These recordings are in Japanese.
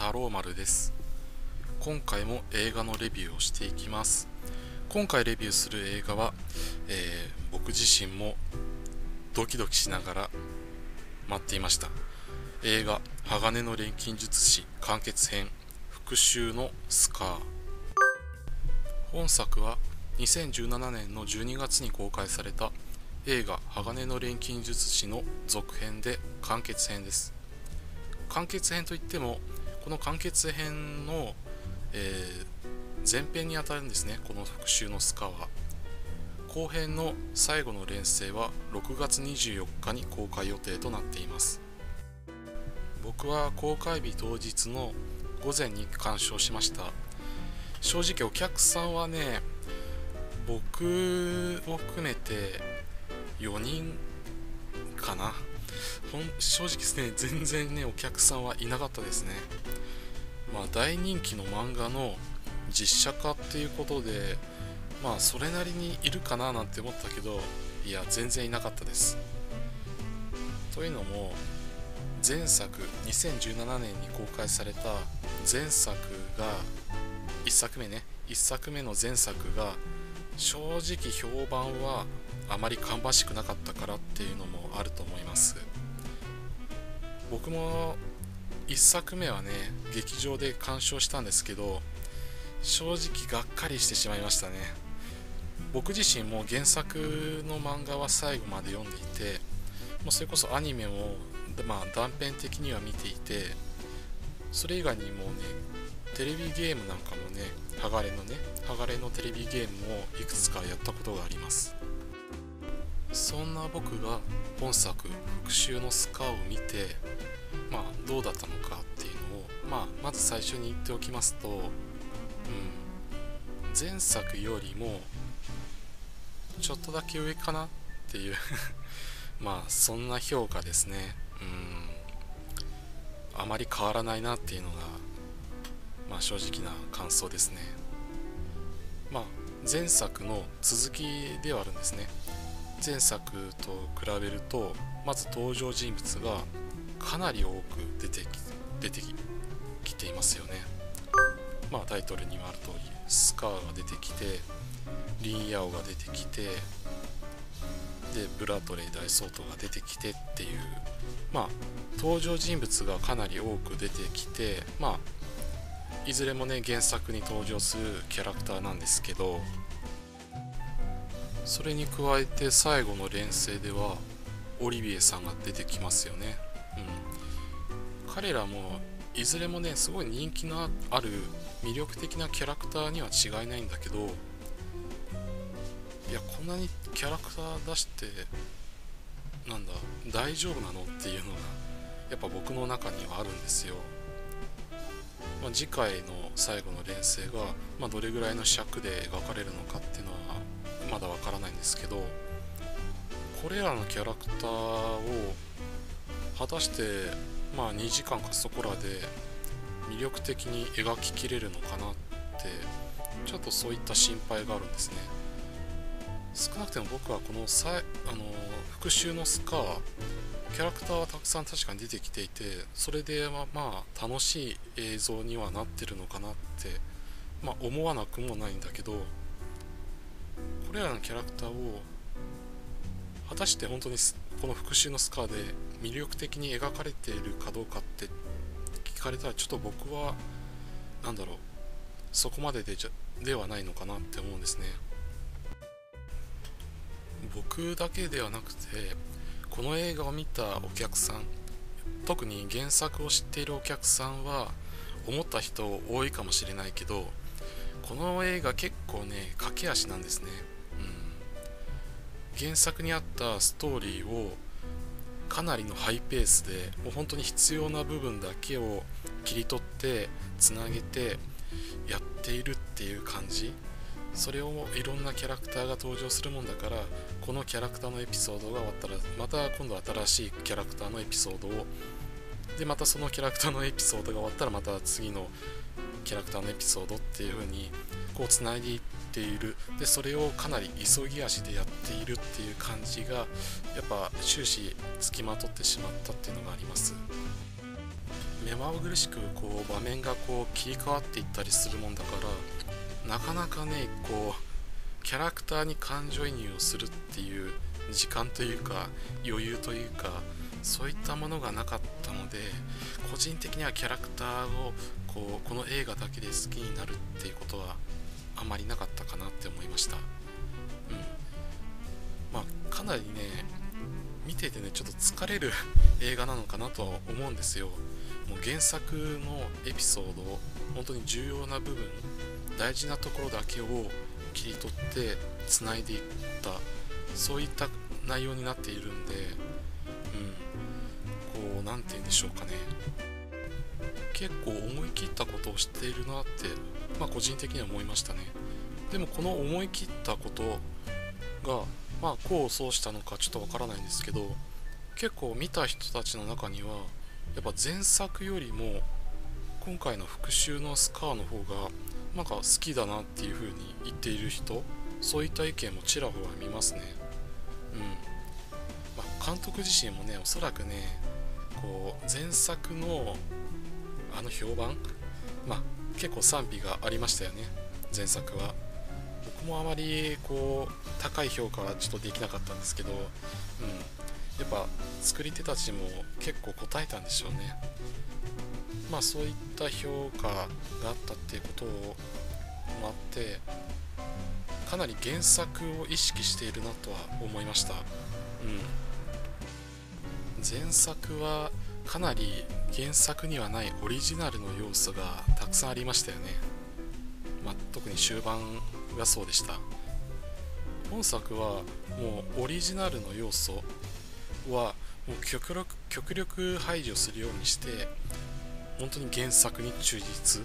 太郎丸です。今回も映画のレビューをしていきます。今回レビューする映画は、僕自身もドキドキしながら待っていました。映画鋼の錬金術師完結編復讐のスカー。本作は2017年の12月に公開された映画鋼の錬金術師の続編で完結編です。完結編といってもこの完結編の、前編にあたるんですね。この復讐のスカーは後編の最後の連載は6月24日に公開予定となっています。僕は公開日当日の午前に鑑賞しました。正直お客さんはね、僕を含めて4人かな。正直ですね、全然ねお客さんはいなかったですね。大人気の漫画の実写化っていうことで、それなりにいるかななんて思ったけど、いや全然いなかったです。というのも前作2017年に公開された前作が1作目ね、1作目の前作が正直評判はあまり芳しくなかったからっていうのもあると思います。僕も1作目はね劇場で鑑賞したんですけど、正直がっかりしてしまいましたね。僕自身も原作の漫画は最後まで読んでいて、それこそアニメも断片的には見ていて、それ以外にもねテレビゲームなんかもね鋼のテレビゲームをいくつかやったことがあります。そんな僕が本作復讐のスカーを見てどうだったのかっていうのを、まず最初に言っておきますと、前作よりもちょっとだけ上かなっていうそんな評価ですね。あまり変わらないなっていうのが、正直な感想ですね。前作の続きではあるんですね。前作と比べるとまず登場人物がかなり多く出てきていますよね。タイトルにもある通りスカーが出てきて、リン・ヤオが出てきて、でブラトレイ大総統が出てきてっていう、登場人物がかなり多く出てきて、いずれもね原作に登場するキャラクターなんですけど、それに加えて最後の連載ではオリビエさんが出てきますよね。彼らもいずれもねすごい人気のある魅力的なキャラクターには違いないんだけど、いやこんなにキャラクター出して大丈夫なのっていうのがやっぱ僕の中にはあるんですよ。次回の最後の連載が、どれぐらいの尺で描かれるのかっていうのはまだわからないんですけど、これらのキャラクターを果たして2時間かそこらで魅力的に描ききれるのかなって、ちょっとそういった心配があるんですね。少なくても僕はこの復讐のスカー、キャラクターはたくさん確かに出てきていて、それで楽しい映像にはなってるのかなって思わなくもないんだけど、これらのキャラクターを果たして本当にこの復讐のスカーで魅力的に描かれているかどうかって聞かれたら、ちょっと僕はそこまでではないのかなって思うんですね。僕だけではなくてこの映画を見たお客さん、特に原作を知っているお客さんは思った人多いかもしれないけど、この映画結構ね駆け足なんですね。原作にあったストーリーをかなりのハイペースで、もう本当に必要な部分だけを切り取ってつなげてやっているっていう感じ。それをいろんなキャラクターが登場するもんだから、このキャラクターのエピソードが終わったらまた今度新しいキャラクターのエピソードを、でまたそのキャラクターのエピソードが終わったらまた次のキャラクターのエピソードっていう風にこうつないでいっている。でそれをかなり急ぎ足でやっているっていう感じがやっぱ終始つきまとってしまったっていうのがあります。 目まぐるしくこう場面がこう切り替わっていったりするもんだから、なかなかねこうキャラクターに感情移入をするっていう時間というか余裕というか、そういったものがなかったので、個人的にはキャラクターをこの映画だけで好きになるっていうことはあまりなかったかなって思いました。まあかなりね見ててねちょっと疲れる映画なのかなとは思うんですよ。もう原作のエピソード、本当に重要な部分、大事なところだけを切り取ってつないでいった、そういった内容になっているんで、こうなんて言うんでしょうかね、結構思い切ったことをしているなって、個人的には思いましたね。でもこの思い切ったことが功を奏したのかちょっとわからないんですけど、結構見た人たちの中にはやっぱ前作よりも今回の復讐のスカーの方がなんか好きだなっていう風に言っている人、そういった意見もちらほら見ますね。監督自身もねおそらくねこう前作の評判、結構賛否がありましたよね。前作は僕もあまりこう高い評価はちょっとできなかったんですけど、やっぱ作り手たちも結構答えたんでしょうね。そういった評価があったっていうこともあってかなり原作を意識しているなとは思いました。前作はかなり原作にはないオリジナルの要素がたくさんありましたよね。特に終盤がそうでした。本作はもうオリジナルの要素はもう極力排除するようにして、本当に原作に忠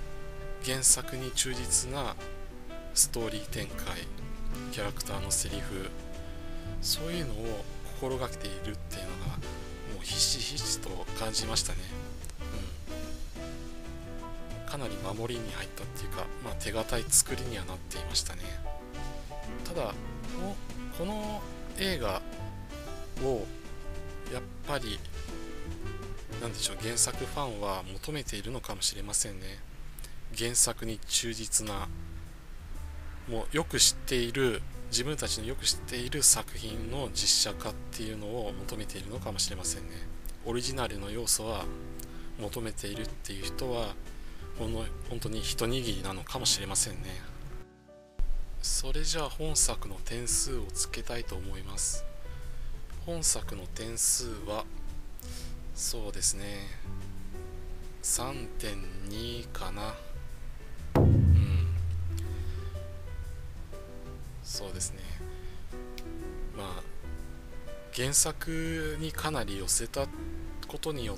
実なストーリー展開、キャラクターのセリフ、そういうのを心がけているっていうのがもうひしひしと感じましたね。かなり守りに入ったっていうか、手堅い作りにはなっていましたね。ただこの映画をやっぱりなんでしょう、原作ファンは求めているのかもしれませんね。原作に忠実な、もうよく知っている、自分たちのよく知っている作品の実写化っていうのを求めているのかもしれませんね。オリジナルの要素は求めているっていう人は本当に一握りなのかもしれませんね。それじゃあ本作の点数をつけたいと思います。本作の点数はそうですね 3.2 かな。そうですね。原作にかなり寄せたことによって、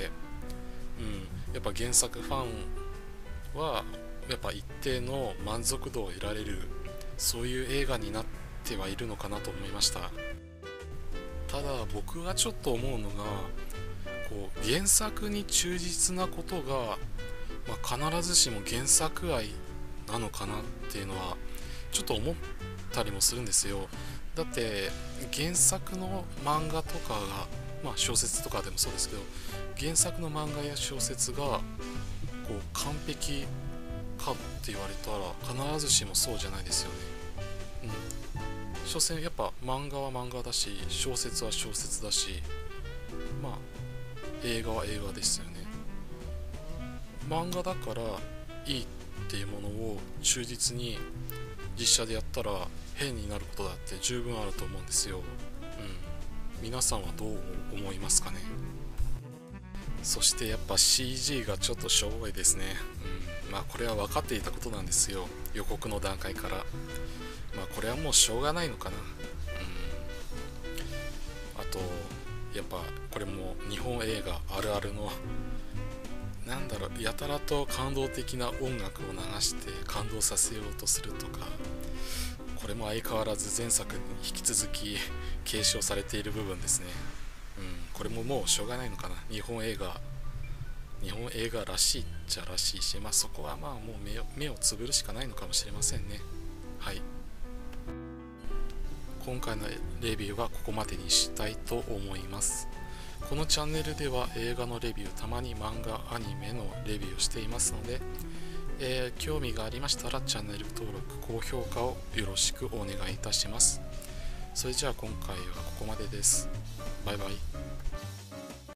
やっぱ原作ファンはやっぱ一定の満足度を得られる、そういう映画になってはいるのかなと思いました。ただ僕がちょっと思うのが、原作に忠実なことが、必ずしも原作愛なのかなっていうのはちょっと思ったりもするんですよ。だって原作の漫画とかが、小説とかでもそうですけど、原作の漫画や小説が完璧かって言われたら必ずしもそうじゃないですよね。所詮やっぱ漫画は漫画だし、小説は小説だし、映画は映画ですよね。漫画だからいいっていうものを忠実に実写でやったら変になることだって十分あると思うんですよ。皆さんはどう思いますかね。そしてやっぱ CG がちょっとしょぼいですね。これは分かっていたことなんですよ、予告の段階から。これはもうしょうがないのかな。あとやっぱこれも日本映画あるあるのやたらと感動的な音楽を流して感動させようとするとか、これも相変わらず前作に引き続き継承されている部分ですね。これももうしょうがないのかな。日本映画らしいっちゃらしいし、そこはもう目をつぶるしかないのかもしれませんね。はい、今回のレビューはここまでにしたいと思います。 このチャンネルでは映画のレビュー、たまに漫画、アニメのレビューをしていますので、興味がありましたらチャンネル登録、高評価をよろしくお願いいたします。それじゃあ今回はここまでです。バイバイ。